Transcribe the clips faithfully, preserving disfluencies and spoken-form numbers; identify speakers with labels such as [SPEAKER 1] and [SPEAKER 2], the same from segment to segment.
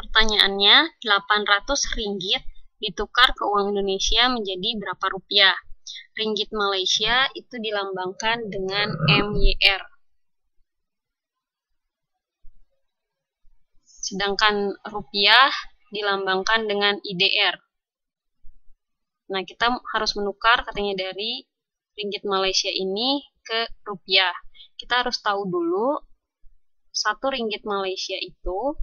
[SPEAKER 1] Pertanyaannya, delapan ratus ringgit ditukar ke uang Indonesia menjadi berapa rupiah? Ringgit Malaysia itu dilambangkan dengan M Y R. Sedangkan rupiah dilambangkan dengan I D R. Nah, kita harus menukar katanya dari ringgit Malaysia ini ke rupiah. Kita harus tahu dulu satu ringgit Malaysia itu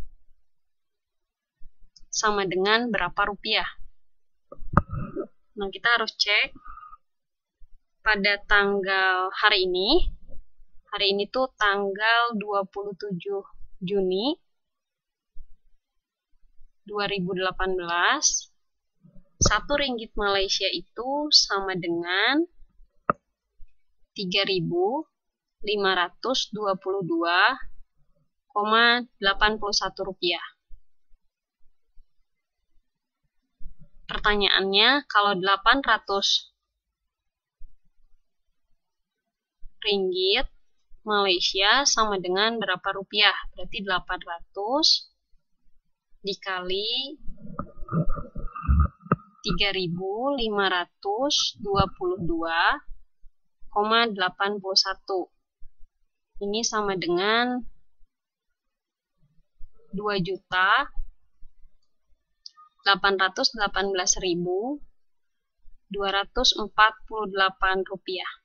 [SPEAKER 1] sama dengan berapa rupiah. Nah, kita harus cek pada tanggal hari ini. Hari ini tuh tanggal dua puluh tujuh Juni dua ribu delapan belas. Satu ringgit Malaysia itu sama dengan tiga ribu lima ratus dua puluh dua koma delapan satu rupiah. Pertanyaannya, kalau delapan ratus ringgit Malaysia sama dengan berapa rupiah? Berarti delapan ratus dikali tiga ribu lima ratus dua puluh dua koma delapan satu. Ini sama dengan dua juta delapan ratus delapan belas ribu dua ratus empat puluh delapan rupiah.